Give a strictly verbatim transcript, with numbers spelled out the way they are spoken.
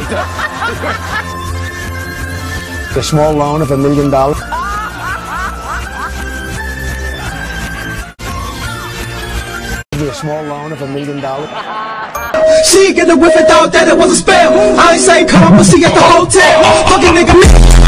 A small loan of a million dollars. A small loan of a million dollars. She get the whiff and thought that it was a spell. I ain't say come, but she at the hotel. Fucking nigga.